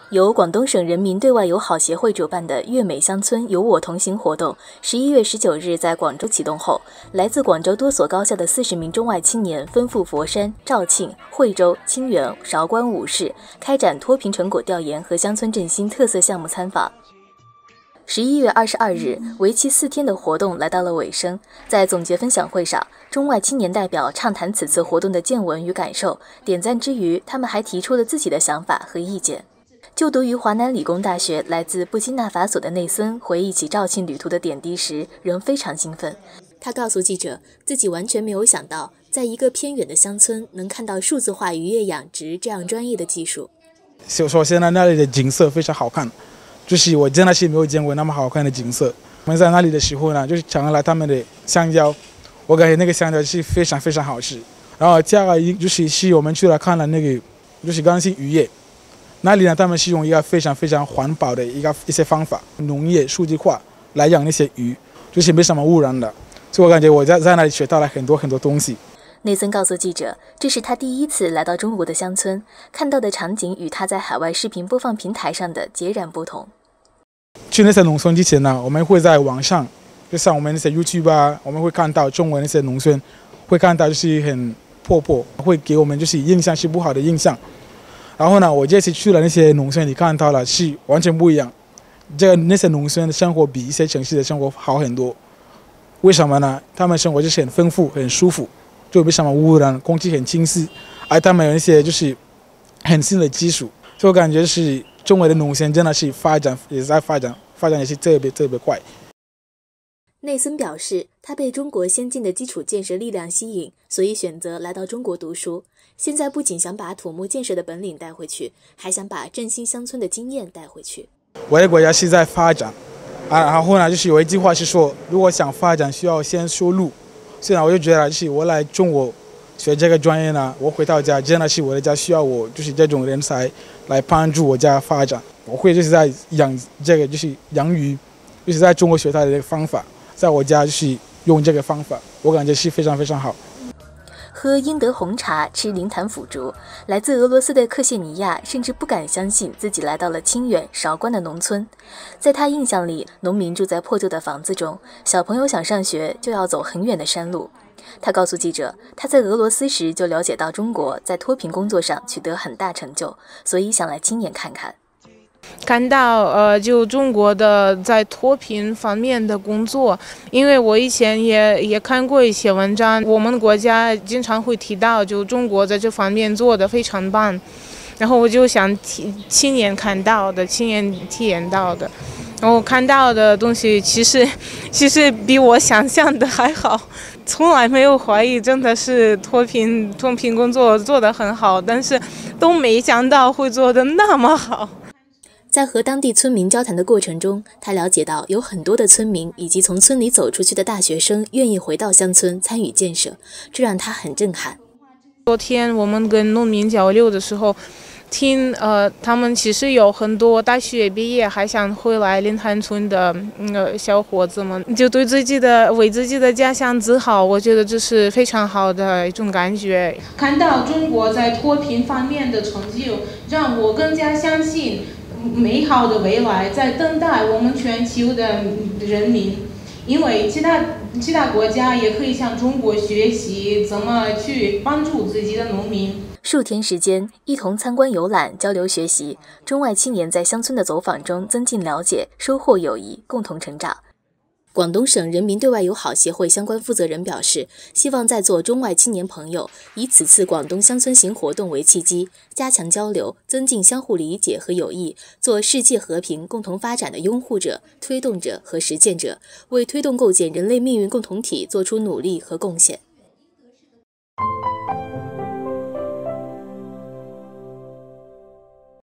由广东省人民对外友好协会主办的粤美乡村有我同行活动，11月19日在广州启动后，来自广州多所高校的40名中外青年奔赴佛山、肇庆、惠州、清远、韶关5市，开展脱贫成果调研和乡村振兴特色项目参访。11月22日，为期4天的活动来到了尾声。在总结分享会上，中外青年代表畅谈此次活动的见闻与感受，点赞之余，他们还提出了自己的想法和意见。就读于华南理工大学来自布基纳法索的内森回忆起肇庆旅途的点滴时，仍非常兴奋。他告诉记者，自己完全没有想到，在一个偏远的乡村能看到数字化渔业养殖这样专业的技术。 首先呢，那里的景色非常好看，就是我真的是没有见过那么好看的景色。我们在那里的时候呢，就是尝了他们的香蕉，我感觉那个香蕉是非常非常好吃。然后第二个就是我们去了看了那个就是刚性渔业。那里呢，他们是用一个非常非常环保的一些方法，农业数字化来养那些鱼，就是没什么污染的。所以我感觉我在那里学到了很多很多东西。 内森告诉记者，这是他第一次来到中国的乡村，看到的场景与他在海外视频播放平台上的截然不同。 去那些农村之前呢，我们会在网上，就像我们那些 YouTube 啊，我们会看到中文那些农村，会看到就是很破，会给我们就是印象是不好的印象。然后呢，我这次去了那些农村，你看到了是完全不一样。那些农村的生活比一些城市的生活好很多。为什么呢？他们生活就是很丰富、很舒服，就没什么污染，空气很清晰，而他们有一些就是很新的技术。所以我感觉是中国的农村真的是也在发展也是特别快。 内森表示，他被中国先进的基础建设力量吸引，所以选择来到中国读书。现在不仅想把土木建设的本领带回去，还想把振兴乡村的经验带回去。 我的国家是在发展，然后呢，就是有一句话是说，如果想发展，需要先修路。所以呢，我就觉得，就是我来中国学这个专业呢，我回到家真的是我的家需要我，就是这种人才来帮助我家发展。我会就是在就是养鱼，就是在中国学到的这个方法，在我家就是用这个方法，我感觉是非常非常好。 喝英德红茶，吃灵潭腐竹，来自俄罗斯的克谢尼亚甚至不敢相信自己来到了清远、韶关的农村。在他印象里，农民住在破旧的房子中，小朋友想上学就要走很远的山路。他告诉记者，他在俄罗斯时就了解到中国在脱贫工作上取得很大成就，所以想来亲眼看看。 看到就中国的在脱贫方面的工作，因为我以前也看过一些文章，我们国家经常会提到，就中国在这方面做得非常棒，然后我就想亲眼看到的，亲眼体验到的，然后看到的东西其实比我想象的还好，从来没有怀疑真的是脱贫工作做得很好，但是都没想到会做得那么好。 在和当地村民交谈的过程中，他了解到有很多的村民以及从村里走出去的大学生愿意回到乡村参与建设，这让他很震撼。 昨天我们跟农民交流的时候，听他们其实有很多大学毕业还想回来灵潭村的小伙子们，就对为自己的家乡自豪，我觉得这是非常好的一种感觉。看到中国在脱贫方面的成就，让我更加相信美好的未来在等待我们全球的人民，因为其他国家也可以向中国学习怎么去帮助自己的农民。 数天时间，一同参观游览、交流学习，中外青年在乡村的走访中增进了解，收获友谊，共同成长。广东省人民对外友好协会相关负责人表示，希望在座中外青年朋友以此次广东乡村行活动为契机，加强交流，增进相互理解和友谊，做世界和平共同发展的拥护者、推动者和实践者，为推动构建人类命运共同体做出努力和贡献。